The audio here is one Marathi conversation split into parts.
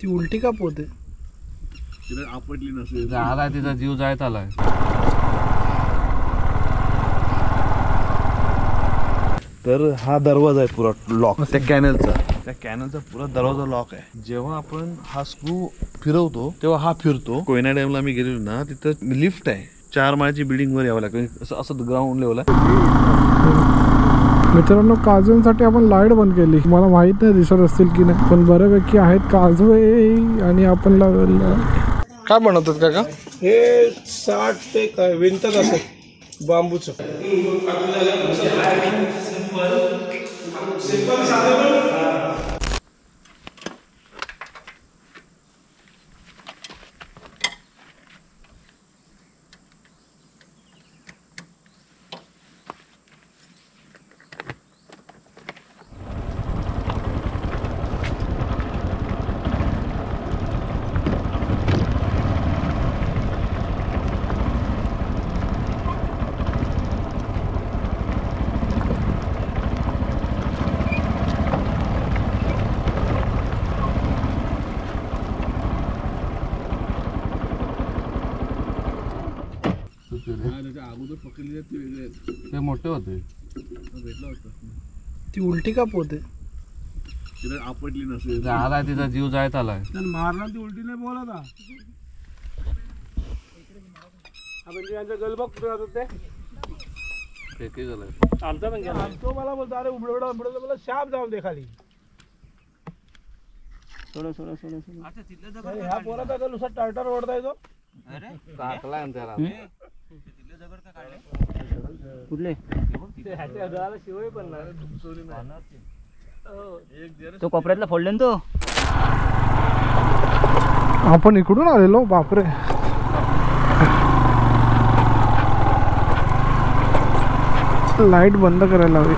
ती उलटी का पोते तिला आपटली नसेल, झाला तिचा जीव जायत आलाय. तर हा दरवाजा आहे पुरा लॉक त्या कॅनलचा पुरा दरवाजा लॉक आहे. जेव्हा आपण हा स्क्रू फिरवतो तेव्हा हा फिरतो. कोयना डॅमला मी गेलेलो ना, तिथं लिफ्ट आहे, 4 माळ्याची बिल्डिंग वर यावं लागतं, असं ग्राउंड लेवल आहे. मित्रांनो, काजव्यांसाठी आपण लाईट बंद केली. मला माहित नाही दिसत असतील की नाही, पण बऱ्यापैकी आहेत काजवे. आणि आपण लावलेलं काय बनवतात काका? हे 60 ते काय विंटच असेल बांबूचं. अगोदर पकडले ते वेगळे ते मोठे होते. भेटला होता. ती उलटी का पोते तिला आपटली नसेल, झाला तिचा जीव जायत आलाय. मारणार ती उलटी नाही बोला ना. म्हणजे यांचा गलबा कुठे जातात ते फेकी झालाय. आमचा पण गेला. तो मला बोलतो अरे उबडवडा मला शाप जाऊन दे खाली. सोडा ह्या पोराचा का नुसता टार्टर ओढता येतो. टाकलाय त्याला. कुठले शिवाय पण तो कोपऱ्यातला फोडले ना तो. आपण इकडून आलेलो. बापरे, लाईट बंद करायला हवी.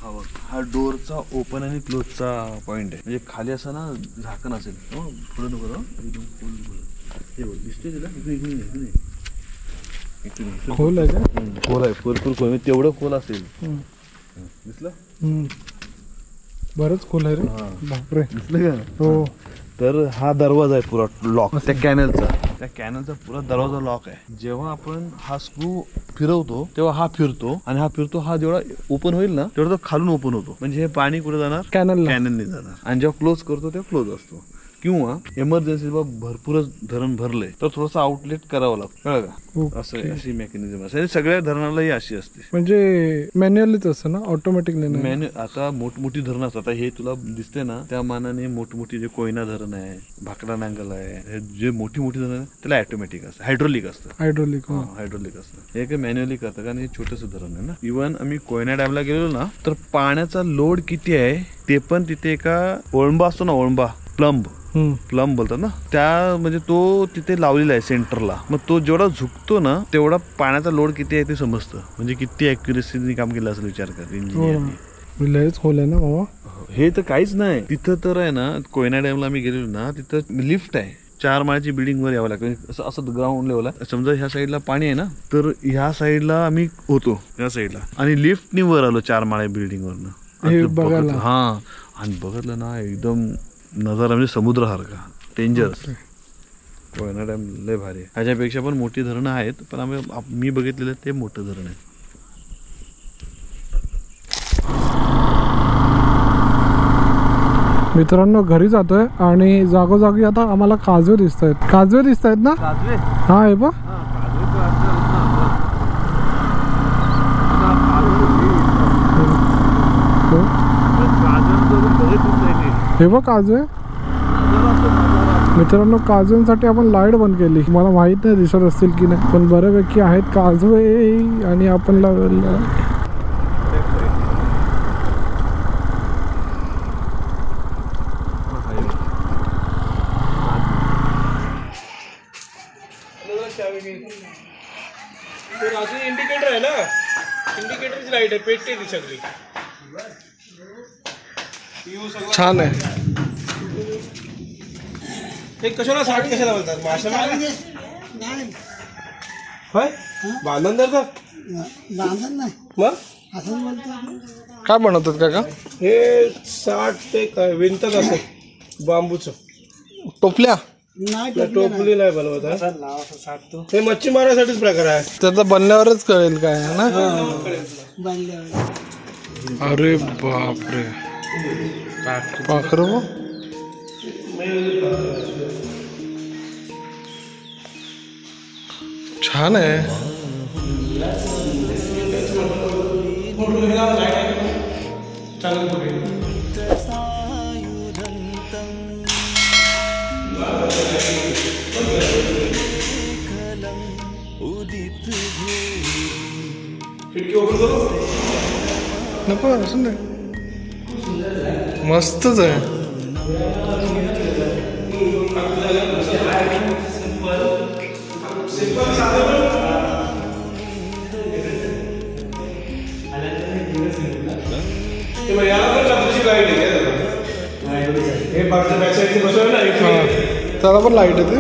हा बघ, हा डोरचा ओपन आणि क्लोजचा पॉइंट आहे. म्हणजे खाली असं ना झाकण असेल. पुढे नको एकदम खोल. हे बघ दिसतोय तुला? इकडे खोल आहे का? खोल आहे, भरपूर खोल. तेवढं खोल असेल. दिसलं? बरंच खोल आहे रे. बापरे. दिसलं का? हो. तर हा दरवाजा आहे पुरा लॉक त्या कॅनलचा पुरा दरवाजा लॉक आहे. जेव्हा आपण हा स्क्रू फिरवतो तेव्हा हा फिरतो आणि हा जेवढा ओपन होईल ना तेवढा तो खालून ओपन होतो. म्हणजे हे पाणी कुठे जाणार? कॅनलने जाणार. आणि जेव्हा क्लोज करतो तेव्हा क्लोज असतो. किंवा इमर्जन्सी भरपूरच धरण भरलंय तर थोडंसं आउटलेट करावं लागतं. कळलं का? असं अशी मेकॅनिझम असते. सगळ्या धरणालाही अशी असते. म्हणजे मॅन्युअलीच असतं ना, ऑटोमॅटिक नाही. आता मोठमोठी धरणं असतात. आता हे तुला दिसते ना त्या मानाने मोठमोठी जे कोयना धरण आहे, भाकरा नांगल आहे, जे मोठी धरण आहे त्याला ऑटोमॅटिक असतं, हायड्रोलिक असतं. हायड्रोलिक असतं. हे काही मॅन्युअली करतं कारण हे छोटंसं धरण आहे ना. इव्हन आम्ही कोयना डॅमला गेलो ना तर पाण्याचा लोड किती आहे ते पण तिथे एका ओळंबा असतो ना, ओळंबा प्लंब बोलतात ना, त्या म्हणजे तो तिथे लावलेला आहे सेंटरला. मग तो जेवढा झुकतो ना तेवढा पाण्याचा लोड किती आहे ते समजतं. म्हणजे किती ऍक्युरेसीने काम केलं असेल विचार कर इंजिनियरने. लयच खोल आहे ना बाबा. हे तर काहीच नाही. तिथं तर आहे ना, कोयना डॅमला आम्ही गेलेलो ना तिथं लिफ्ट आहे. 4 माळ्याची बिल्डिंग वर यावं लागतं. असं ग्राउंड लेवलला. समजा ह्या साईडला पाणी आहे ना तर ह्या साईडला आम्ही होतो, ह्या साईडला, आणि लिफ्टनी वर आलो 4 माळ्या बिल्डिंग वरनं. हा, आणि बघितलं ना एकदम नजारा म्हणजे समुद्रासारखा. डेंजरस. कोयना डॅम लय भारी आहे. ह्याच्यापेक्षा पण मोठी धरणं आहेत पण मी बघितलेलं ते मोठं धरण आहे. मित्रांनो घरी जातोय आणि जागोजागी आता आम्हाला काजवे दिसत आहेत ना. हा आहे बा. हे बघ काजवे. मित्रांनो काजव्यांसाठी आपण लाईट बंद केली. मला माहित नाही दिसत असतील की नाही पण बऱ्यापैकी आहेत काजवे आणि आपण लावलेला. इंडिकेटर आहे ना, इंडिकेटरची लाईट आहे, पेटते ती सगळी. छान आहे. ते कशाला साठ कशाला बोलतात? माशा होय बांधून धरतात. मग काय बनवतात काका? हे 60 ते काय विणतात असं बांबूचं. टोपल्या? टोपली नाही बनवत. हे मच्छी मारण्यासाठीच प्रकार आहे. त्याचं बनल्यावरच कळेल काय आहे ना. अरे बापरे. पाखरं छान आहे. नको असं नाही, मस्तच आहे. त्याला पण लाईट येते.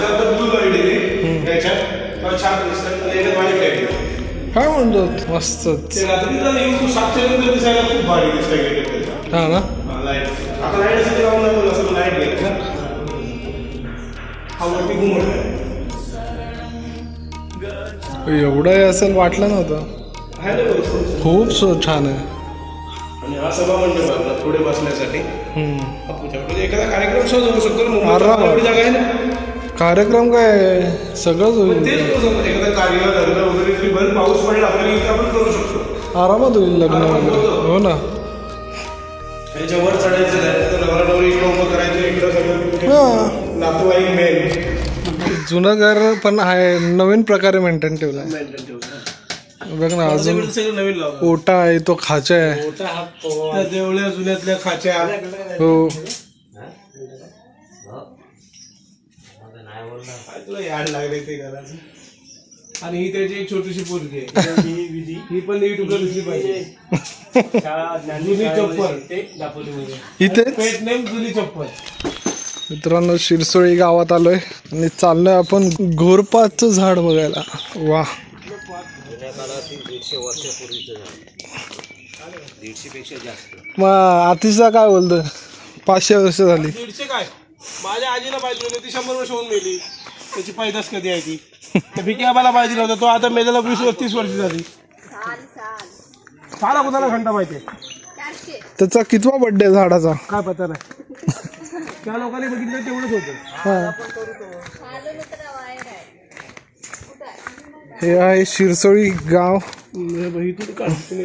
काय म्हणतो मस्तच. हा ना. एवढं असेल वाटलं नव्हतं. खूप छान आहे. आणि हा सभा मंडप आपला पुढे बसण्यासाठी. एखादा कार्यक्रम सहज होऊ शकतो. जागा आहे ना. कार्यक्रम काय सगळंच होईल. एखादा कार्य लग्न वगैरे भर पाऊस पडला आपल्याला आपण करू शकतो. आरामात होईल लग्न वगैरे. हो ना. वर चढायचं नवरा नवरी इकडं उभं करायचं, इकडं सगळं नातेवाईक मेन. जुनं घर पण आहे, नवीन प्रकारे मेंटेन ठेवलं आहे. बघ ना अजून नवीन ओटा आहे, तो खाचा आहे. देवळ्या जुन्यातल्या खाच्या. हो. तुला याड लागले ते घराचं. आणि ही त्याची एक छोटीशी पोरगी आहे. ही पण युट्यूबला दिसली पाहिजे. जुनी चप्पल इथे पेट नेम जुनी चप्पल. मित्रांनो शिरसोळी गावात आलोय आणि चाललोय आपण घोरपाचं झाड बघायला. वा, मग आतिशा काय बोलतोय? 500 वर्ष झाली. 150 काय, माझ्या आजीला पाहिजे होती, ती 100 वर्ष होऊन मेली. त्याची पैदास कधी आहे ती? त्या भिकी आम्हाला पाहिजे नव्हता, तो आता मेलेला 20-30 वर्ष झाली. सारा कुणाला घंटा माहितीये. त्याचा कितवा बर्थडे झाडाचा काय पता नाही. त्या लोकांनी बघितलं तेवढंच होतं. हे आहे शिरसोळी गाव इथून काढते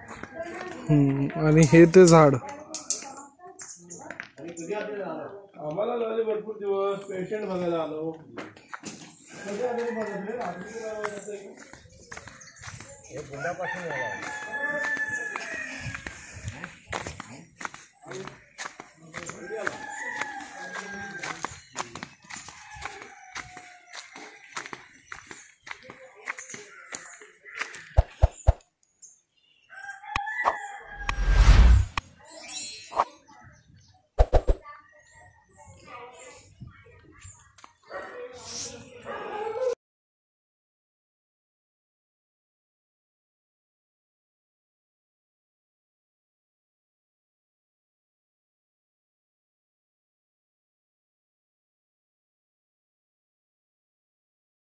आणि हे ते झाड. आम्हाला लागले भरपूर दिवस, पेशंट बघायला आलो.